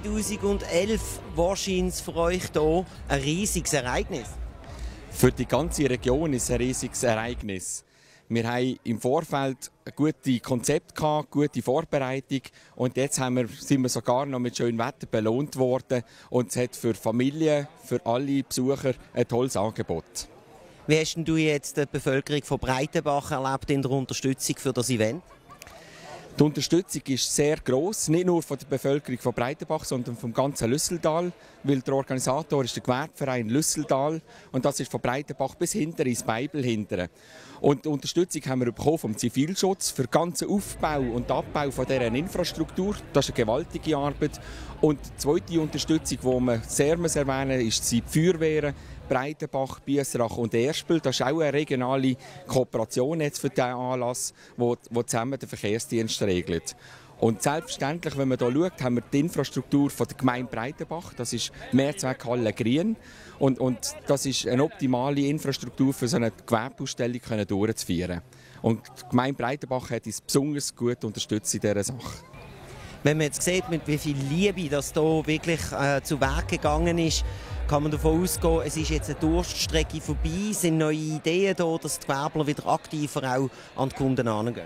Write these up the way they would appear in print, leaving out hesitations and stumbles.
2011 wahrscheinlich für euch hier ein riesiges Ereignis. Für die ganze Region ist es ein riesiges Ereignis. Wir haben im Vorfeld ein gutes Konzept gehabt, gute Vorbereitung und jetzt sind wir sogar noch mit schönem Wetter belohnt worden und es hat für Familien, für alle Besucher ein tolles Angebot. Wie hast du jetzt die Bevölkerung von Breitenbach erlebt in der Unterstützung für das Event? Die Unterstützung ist sehr gross, nicht nur von der Bevölkerung von Breitenbach, sondern vom ganzen Lüsseltal, weil der Organisator ist der Gewerbeverein Lüsseltal und das ist von Breitenbach bis hinter ins Beibel hinten. Und die Unterstützung haben wir bekommen vom Zivilschutz für den ganzen Aufbau und Abbau von dieser Infrastruktur. Das ist eine gewaltige Arbeit. Und die zweite Unterstützung, die man sehr erwähnen muss, ist die Feuerwehren Breitenbach, Biesrach und Erspel. Das ist auch eine regionale Kooperation jetzt für diesen Anlass, wo zusammen den Verkehrsdienst regelt. Und selbstverständlich, wenn man hier schaut, haben wir die Infrastruktur von der Gemeinde Breitenbach. Das ist Mehrzweckhalle Grien. Und das ist eine optimale Infrastruktur für so eine Gewerbeausstellung durchzuführen. Und die Gemeinde Breitenbach hat uns besonders gut unterstützt in dieser Sache. Wenn man jetzt sieht, mit wie viel Liebe das hier wirklich zu Werk gegangen ist, kann man davon ausgehen, es ist jetzt eine Durststrecke vorbei, sind neue Ideen da, dass die Gewerbler wieder aktiver auch an die Kunden herangehen?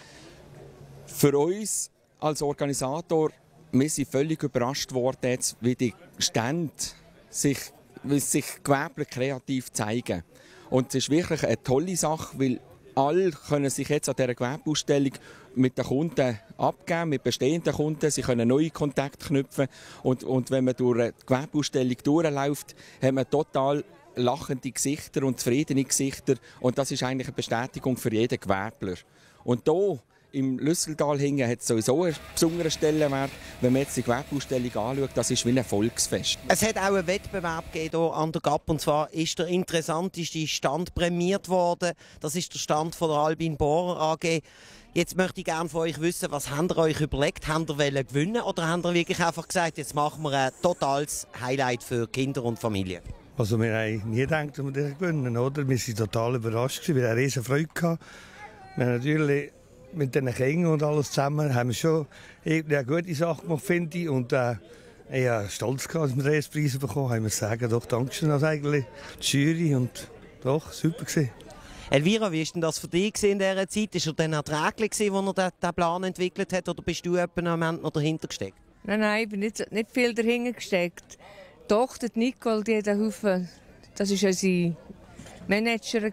Für uns als Organisator, wir sind völlig überrascht worden, jetzt, wie die Stände sich Gewerbler kreativ zeigen. Und es ist wirklich eine tolle Sache, weil alle können sich jetzt an dieser Gewerbeausstellung mit den Kunden abgeben, mit bestehenden Kunden. Sie können neue Kontakte knüpfen. Und wenn man durch die Gewerbeausstellung durchläuft, hat man total lachende Gesichter und zufriedene Gesichter. Und das ist eigentlich eine Bestätigung für jeden Gewerbler. Und hier im Lüsseltal hingen hat es sowieso einen besonderen Stellenwert. Wenn man jetzt die Gewerbeausstellung anschaut, das ist wie ein Volksfest. Es hat auch einen Wettbewerb gegeben an der GAP, und zwar ist der interessanteste Stand prämiert worden. Das ist der Stand von der Albin Bohrer AG. Jetzt möchte ich gerne von euch wissen, was habt ihr euch überlegt? Habt ihr gewinnen oder habt ihr wirklich einfach gesagt, jetzt machen wir ein totales Highlight für Kinder und Familien? Also wir haben nie gedacht, dass wir das gewinnen, oder? Wir waren total überrascht, wir hatten eine riesen Freude gehabt. Wir haben natürlich mit den Kindern und alles zusammen haben wir schon eine gute Sache gemacht, finde ich. Und ja, stolz gehabt, dass wir den Preis bekommen haben. Wir sagen doch Dankeschön an eigentlich die Jury und doch, super gewesen. Elvira, wie war denn das für dich in dieser Zeit? War er dann erträglich, als er diesen Plan entwickelt hat, oder bist du einen Moment noch dahinter gesteckt? Nein, ich bin nicht viel dahinter gesteckt. Doch, die Nicole, die hat einen Haufen, das war unsere Managerin,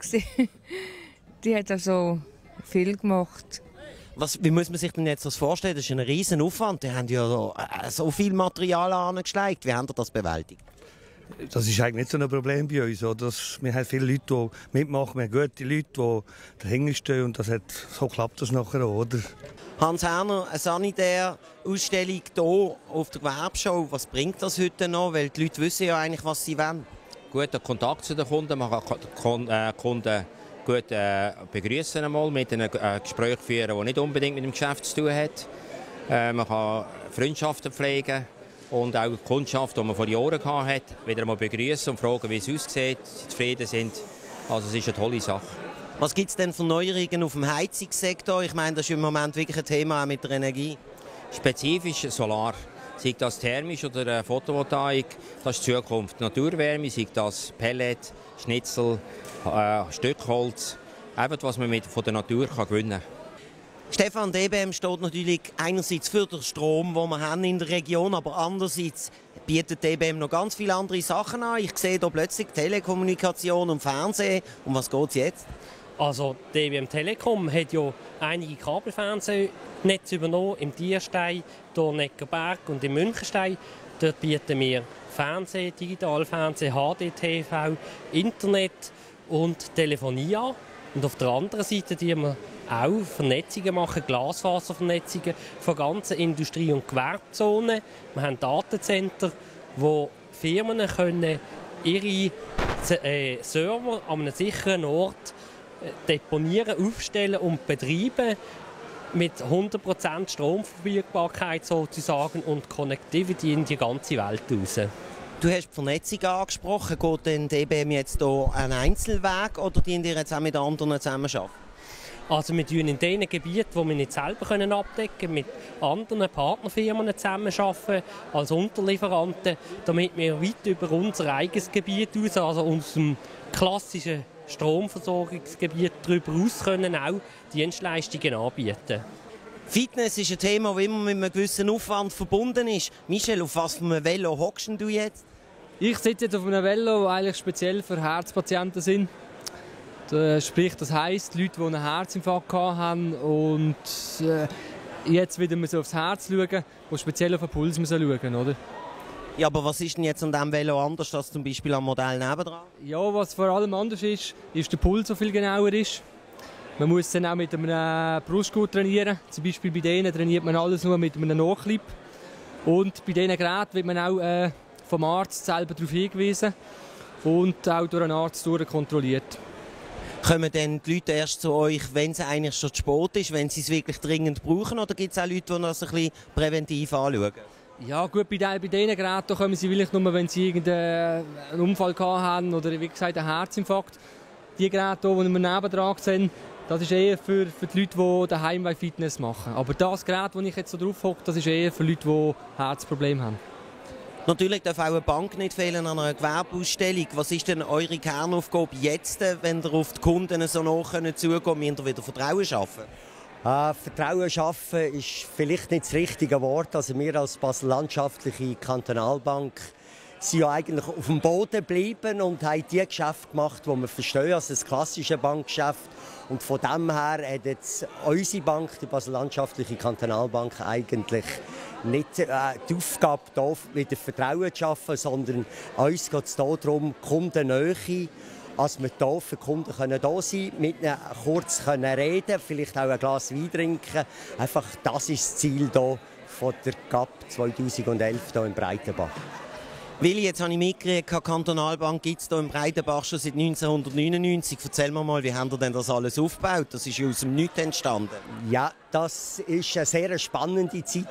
die hat also viel gemacht. Wie muss man sich denn jetzt das vorstellen? Das ist ein riesen Aufwand. Die haben ja so viel Material angeschlagen. Wie haben Sie das bewältigt? Das ist eigentlich nicht so ein Problem bei uns. Oder? Wir haben viele Leute, die mitmachen. Wir haben gute Leute, die dahinter stehen. Und so klappt das nachher auch, oder? Hans Herner, eine Sanitär-Ausstellung hier auf der Gewerbeschau. Was bringt das heute noch? Weil die Leute wissen ja eigentlich, was sie wollen. Guter Kontakt zu den Kunden. Man kann Kunden gut begrüßen, mit einem Gespräch führen, das nicht unbedingt mit dem Geschäft zu tun hat. Man kann Freundschaften pflegen und auch die Kundschaft, die man vor Jahren hatte, wieder mal begrüßen und fragen, wie es aussieht, sie zufrieden sind. Also es ist eine tolle Sache. Was gibt es denn für Neuerungen auf dem Heizungssektor? Ich meine, das ist im Moment wirklich ein Thema auch mit der Energie. Spezifisch Solar. Sei das thermisch oder Photovoltaik, das ist die Zukunft. Naturwärme, sei das Pellet, Schnitzel, Stückholz, einfach was man von der Natur gewinnen kann. Stefan, DBM steht natürlich einerseits für den Strom, den wir haben in der Region, aber andererseits bietet DBM noch ganz viele andere Sachen an. Ich sehe hier plötzlich Telekommunikation und Fernsehen. Um was geht es jetzt? Also DBM Telekom hat ja einige Kabelfernsehnetze übernommen im Dierstein, hier Neckarberg und im Münchenstein. Dort bieten wir Fernsehen, Digitalfernsehen, HDTV, Internet und Telefonie an. Und auf der anderen Seite die wir auch Vernetzungen machen, Glasfaservernetzungen von ganzen Industrie- und Gewerbezonen. Wir haben Datencenter, wo Firmen können ihre Server an einem sicheren Ort deponieren, aufstellen und betreiben mit 100% Stromverfügbarkeit sozusagen und Connectivity in die ganze Welt raus. Du hast die Vernetzung angesprochen. Geht denn DBM jetzt hier einen Einzelweg oder die ihr jetzt auch mit anderen zusammenarbeiten? Also wir tun in den Gebieten, die wir nicht selber abdecken können, mit anderen Partnerfirmen zusammenarbeiten als Unterlieferanten, damit wir weit über unser eigenes Gebiet aus, also unserem klassischen Stromversorgungsgebiet darüber hinaus können auch Dienstleistungen anbieten. Fitness ist ein Thema, das immer mit einem gewissen Aufwand verbunden ist. Michel, auf was für einem Velo hockst du jetzt? Ich sitze jetzt auf einem Velo, das eigentlich speziell für Herzpatienten sind. Sprich, das heisst, Leute, die einen Herzinfarkt haben und jetzt wieder aufs Herz schauen, die speziell auf den Puls schauen, oder? Ja, aber was ist denn jetzt an diesem Velo anders als zum Beispiel am Modell nebendran? Ja, was vor allem anders ist der Puls, der viel genauer ist. Man muss dann auch mit einem Brustgurt trainieren. Zum Beispiel bei denen trainiert man alles nur mit einem Nachclip. Und bei diesen Geräten wird man auch vom Arzt selber darauf hingewiesen und auch durch einen Arzt kontrolliert. Kommen denn die Leute erst zu euch, wenn es eigentlich schon zu spät ist, wenn sie es wirklich dringend brauchen? Oder gibt es auch Leute, die das ein bisschen präventiv anschauen? Ja gut, bei diesen Geräten kommen sie vielleicht nur, wenn sie irgendeinen Unfall haben oder wie gesagt einen Herzinfarkt. Die Geräte, die wir nebendran sehen, das ist eher für die Leute, die daheim Fitness machen. Aber das Gerät, das ich jetzt so drauf hocke, das ist eher für Leute, die Herzprobleme haben. Natürlich darf auch eine Bank nicht fehlen an einer Gewerbeausstellung. Was ist denn eure Kernaufgabe jetzt, wenn ihr auf die Kunden so nah zugehen könnt? Müsst ihr wieder Vertrauen schaffen? Vertrauen schaffen ist vielleicht nicht das richtige Wort. Also wir als Basel-Landschaftliche Kantonalbank sind ja eigentlich auf dem Boden geblieben und haben die Geschäfte gemacht, die wir verstehen, also das klassische Bankgeschäft. Und von dem her hat jetzt unsere Bank, die Basel-Landschaftliche Kantonalbank, eigentlich nicht die Aufgabe, hier wieder Vertrauen zu schaffen, sondern uns geht es darum, Kundennähe, als wir hier für die Kunden da sein können, mit ihnen kurz reden, vielleicht auch ein Glas Wein trinken. Einfach, das ist das Ziel hier von der GAP 2011 hier in Breitenbach. Willi, jetzt habe ich mitgekriegt, die Kantonalbank gibt es hier in Breitenbach schon seit 1999. Erzähl mir mal, wie habt ihr denn das alles aufgebaut? Das ist ja aus dem Nichts entstanden. Ja, das war eine sehr spannende Zeit.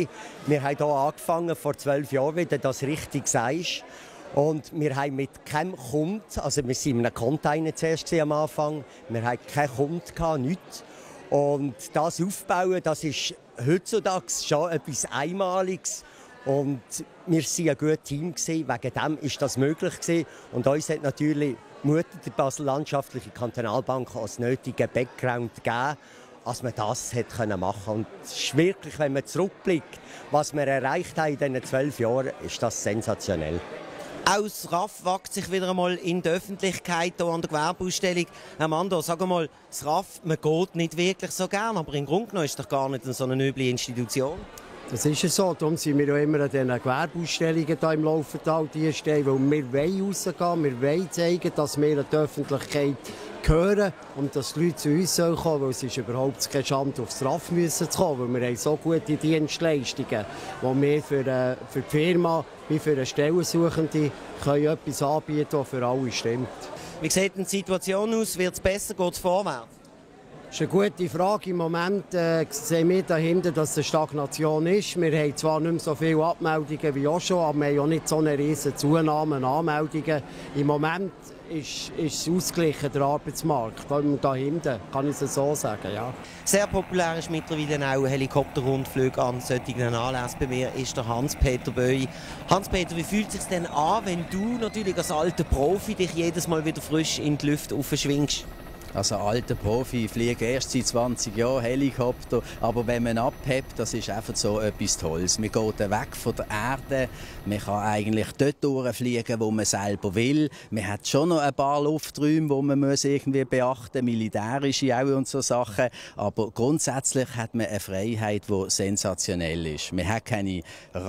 Wir haben hier angefangen, vor 12 Jahren, wie du das richtig sagst. Und wir haben mit keinem Kunden, also wir waren in einem Container zuerst am Anfang, wir hatten keinen Kunden, nichts. Und das aufbauen, das ist heutzutage schon etwas Einmaliges. Und wir waren ein gutes Team, wegen dem ist das möglich. Und uns hat natürlich Mutter der Basel-Landschaftliche Kantonalbank als nötigen Background gegeben, als man das machen konnte. Und es ist wirklich, wenn man zurückblickt, was wir erreicht haben in diesen 12 Jahren, ist das sensationell. Auch das RAF wagt sich wieder einmal in der Öffentlichkeit hier an der Gewerbeausstellung. Herr Mando, sag mal, das RAF, man geht nicht wirklich so gern, aber im Grunde genommen ist es doch gar nicht so eine üble Institution. Das ist es so. Darum sind wir ja immer an diesen Gewerbeausstellungen hier im Laufental stehen, weil wir wollen rausgehen, wir wollen zeigen, dass wir in die Öffentlichkeit gehören und dass die Leute zu uns kommen sollen, weil es ist überhaupt keine Schande, aufs RAF müssen zu kommen, weil wir haben so gute Dienstleistungen, die wir für die Firma wie für eine Stellensuchende können etwas anbieten, das für alle stimmt. Wie sieht denn die Situation aus? Wird es besser? Geht es vorwärts? Das ist eine gute Frage. Im Moment sehen wir dahinter, dass es eine Stagnation ist. Wir haben zwar nicht mehr so viele Abmeldungen wie auch schon, aber wir haben auch nicht so eine riesige Zunahme an Anmeldungen. Im Moment ist es ausgeglichen, der Arbeitsmarkt. Da hinten kann ich es so sagen, ja. Sehr populär ist mittlerweile auch Helikopterrundflüge an solchen Anlässen. Bei mir ist der Hans-Peter Böi. Hans-Peter, wie fühlt es sich denn an, wenn du natürlich als alter Profi dich jedes Mal wieder frisch in die Luft aufschwingst? Also alter Profi, ich fliege erst seit 20 Jahren Helikopter, aber wenn man abhebt, das ist einfach so etwas Tolles. Man geht weg von der Erde, man kann eigentlich dort durchfliegen, wo man selber will. Man hat schon noch ein paar Lufträume, die man irgendwie beachten muss, militärische auch und so Sachen, aber grundsätzlich hat man eine Freiheit, die sensationell ist. Man hat keine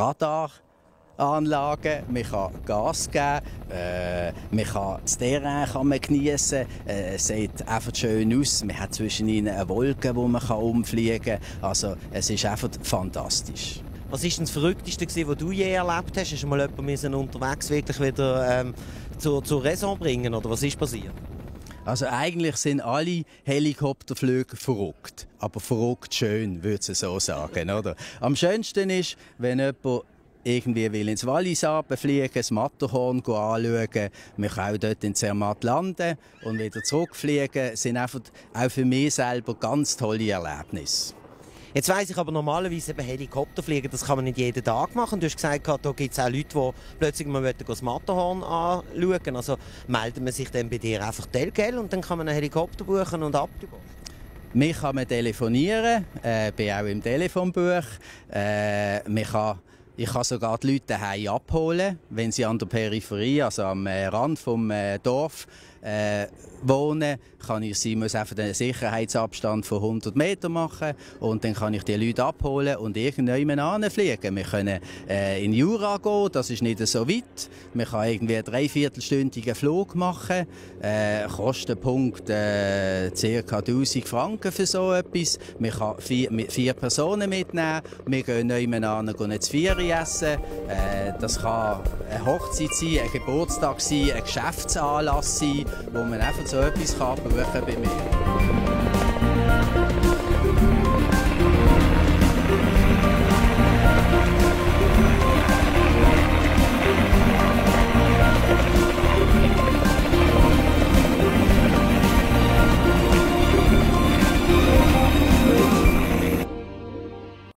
Radaranlagen, man kann Gas geben, man kann das Terrain geniessen, es sieht einfach schön aus, man hat zwischen ihnen eine Wolke, die man umfliegen kann, also es ist einfach fantastisch. Was war denn das Verrückteste, was du je erlebt hast? Hast du mal jemanden unterwegs wirklich wieder zur Raison bringen, oder was ist passiert? Also eigentlich sind alle Helikopterflüge verrückt, aber verrückt schön, würde ich so sagen, oder? Am schönsten ist, wenn jemand irgendwie will ins Wallis fliegen, das Matterhorn anschauen, man kann auch dort in Zermatt landen und wieder zurückfliegen, das sind einfach auch für mich selber ganz tolle Erlebnisse. Jetzt weiss ich aber normalerweise eben Helikopterfliegen, das kann man nicht jeden Tag machen. Du hast gesagt, da gibt es auch Leute, die plötzlich mal das Matterhorn anschauen. Also meldet man sich dann bei dir einfach telgel und dann kann man einen Helikopter buchen und abtauchen. Mich kann man telefonieren, bin auch im Telefonbuch. Ich kann sogar die Leute daheim abholen, wenn sie an der Peripherie, also am Rand des Dorf wohnen, muss einfach den Sicherheitsabstand von 100 Metern machen und dann kann ich die Leute abholen und irgendjemand hinfliegen. Wir können in Jura gehen, das ist nicht so weit. Man kann irgendwie einen 3/4-stündigen Flug machen. Kostenpunkt ca. 1000 Franken für so etwas. Man kann 4 Personen mitnehmen. Wir gehen jemanden hin, gehen zu Vieri essen. Das kann eine Hochzeit sein, ein Geburtstag sein, ein Geschäftsanlass sein, wo man einfach so etwas kann buchen bei mir.